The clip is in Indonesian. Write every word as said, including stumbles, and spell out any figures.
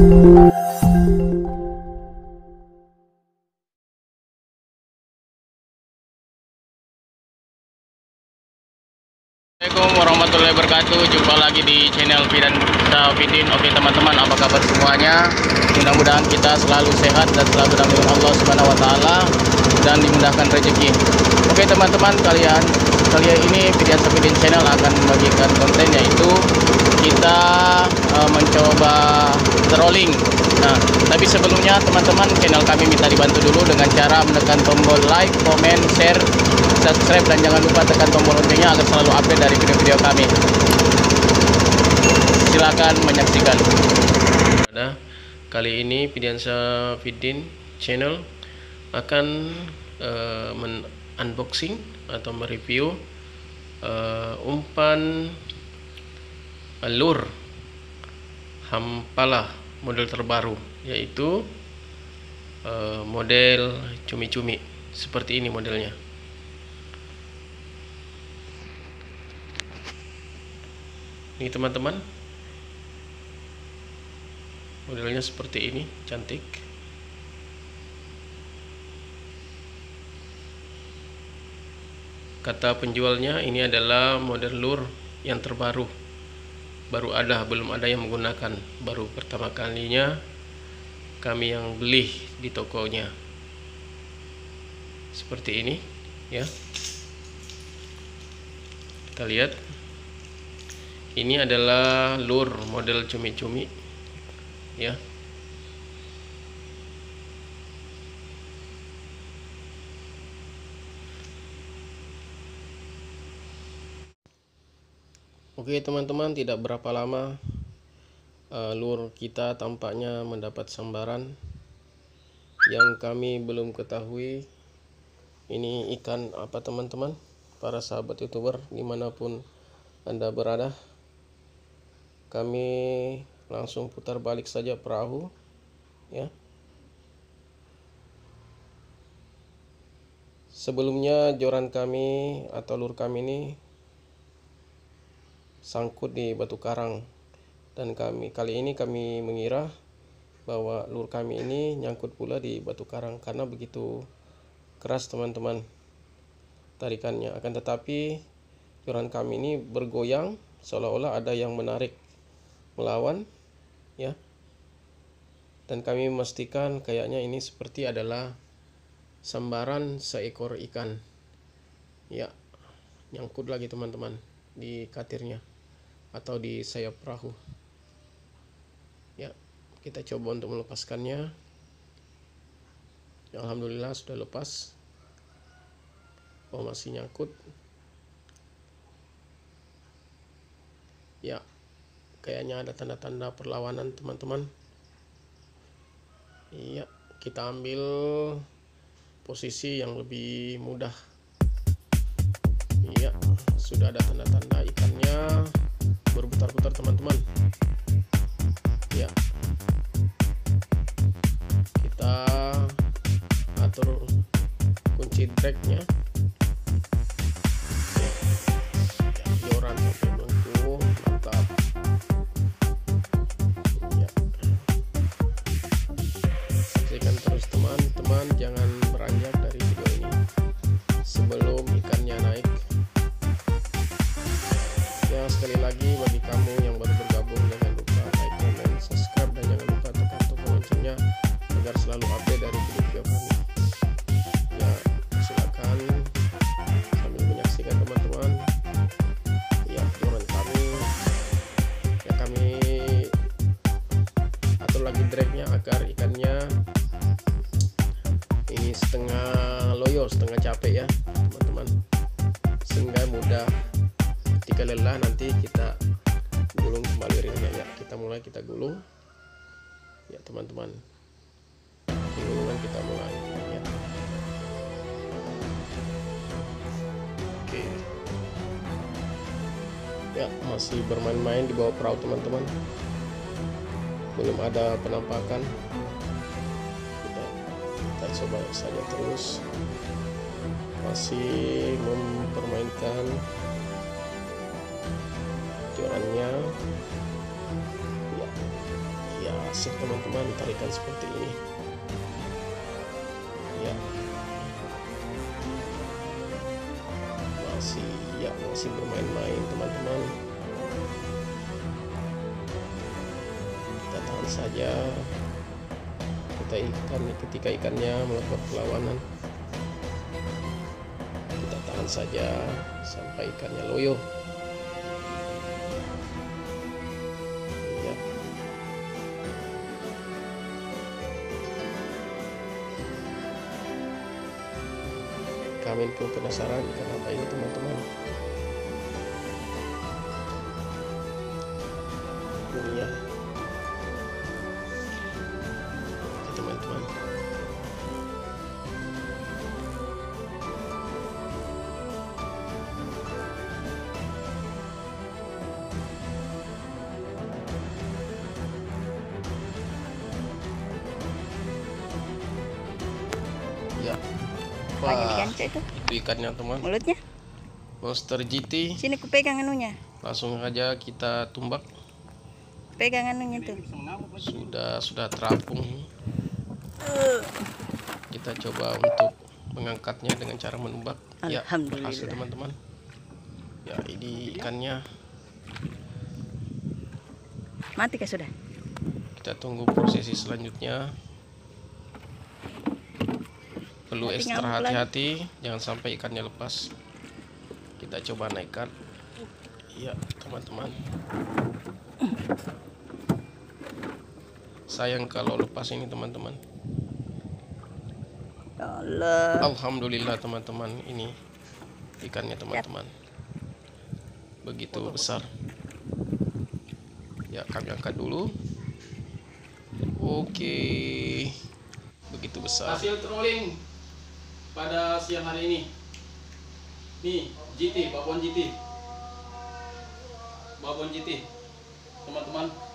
Assalamualaikum warahmatullahi wabarakatuh. Jumpa lagi di channel Fidan Syafidin. Oke teman-teman, apa kabar semuanya? Mudah-mudahan kita selalu sehat dan selalu dalam Allah Subhanahu Wa Taala dan dimudahkan rezeki. Oke teman-teman, kalian kali ini Fidan Syafidin channel akan membagikan konten, yaitu kita uh, mencoba trolling. Nah, tapi sebelumnya teman-teman, channel kami minta dibantu dulu dengan cara menekan tombol like, comment, share, subscribe, dan jangan lupa tekan tombol loncengnya agar selalu update dari video-video kami. Silakan menyaksikan. Nah, kali ini Fidan Syafidin channel akan uh, men-unboxing atau mereview uh, umpan lure Hampala model terbaru, yaitu uh, model cumi-cumi. Seperti ini modelnya. Ini teman-teman, modelnya seperti ini, cantik. Kata penjualnya ini adalah model lure yang terbaru, baru ada, belum ada yang menggunakan, baru pertama kalinya kami yang beli di tokonya. Seperti ini ya, kita lihat. Ini adalah lure model cumi-cumi ya. Oke teman-teman, tidak berapa lama uh, lure kita tampaknya mendapat sambaran yang kami belum ketahui ini ikan apa teman-teman, para sahabat youtuber dimanapun Anda berada. Kami langsung putar balik saja perahu ya. Sebelumnya joran kami atau lure kami ini sangkut di batu karang, dan kami kali ini kami mengira bahwa lure kami ini nyangkut pula di batu karang karena begitu keras teman-teman tarikannya. Akan tetapi joran kami ini bergoyang seolah-olah ada yang menarik melawan ya, dan kami memastikan kayaknya ini seperti adalah sambaran seekor ikan ya. Nyangkut lagi teman-teman di katirnya atau di sayap perahu ya. Kita coba untuk melepaskannya. Alhamdulillah sudah lepas. Oh, masih nyangkut ya. Kayaknya ada tanda-tanda perlawanan teman-teman. Iya, kita ambil posisi yang lebih mudah. Iya, sudah ada tanda-tanda ikannya berputar-putar teman-teman. Ya, kita atur kunci dragnya. Joran sampai bengkung, mantap. Saksikan terus teman-teman, jangan beranjak dari video ini sebelum ikannya naik ya. Sekali lagi bagi kamu yang baru bergabung, jangan lupa like, comment, subscribe, dan jangan lupa tekan tombol loncengnya agar selalu update dari video-video kami ya. Silakan sambil menyaksikan teman-teman ya joran kami ya. Kami atur lagi dragnya agar ikannya ini setengah loyo, setengah capek ya teman-teman, sehingga mudah ketika lelah nanti kita gulung kembali ringnya ya. Kita mulai, kita gulung ya teman-teman. Gulungan kita mulai ya. Oke ya, masih bermain-main di bawah perahu teman-teman, belum ada penampakan. Kita, kita coba saja terus, masih mempermainkan jorannya ya. Ya, berhasil teman-teman, tarikan seperti ini ya. Masih ya masih bermain-main teman-teman. Kita tahan saja. Kita ikan ketika ikannya melakukan perlawanan, kita tahan saja sampai ikannya loyo. Ya. Kami pun penasaran ikan apa ini teman-teman. Ini ya. Oke teman-teman. Ya. Banyak ikan itu. Itu ikannya teman. Mulutnya. Monster G T. Sini ku pegang anunya. Langsung aja kita tumbak. Pegang anunya tuh. Sudah sudah terapung. Kita coba untuk mengangkatnya dengan cara menumbak. Ya, berhasil teman-teman. Ya, ini ikannya. Mati kah sudah? Kita tunggu prosesi selanjutnya. Perlu ekstra hati-hati, jangan sampai ikannya lepas. Kita coba naikkan. Iya teman-teman. Sayang kalau lepas ini teman-teman. Allah. Alhamdulillah teman-teman, ini ikannya teman-teman. Begitu besar. Ya, kami angkat dulu. Oke, begitu besar. Hasil trolling pada siang hari ini. Nih, G T, babon G T. Babon G T. Teman-teman,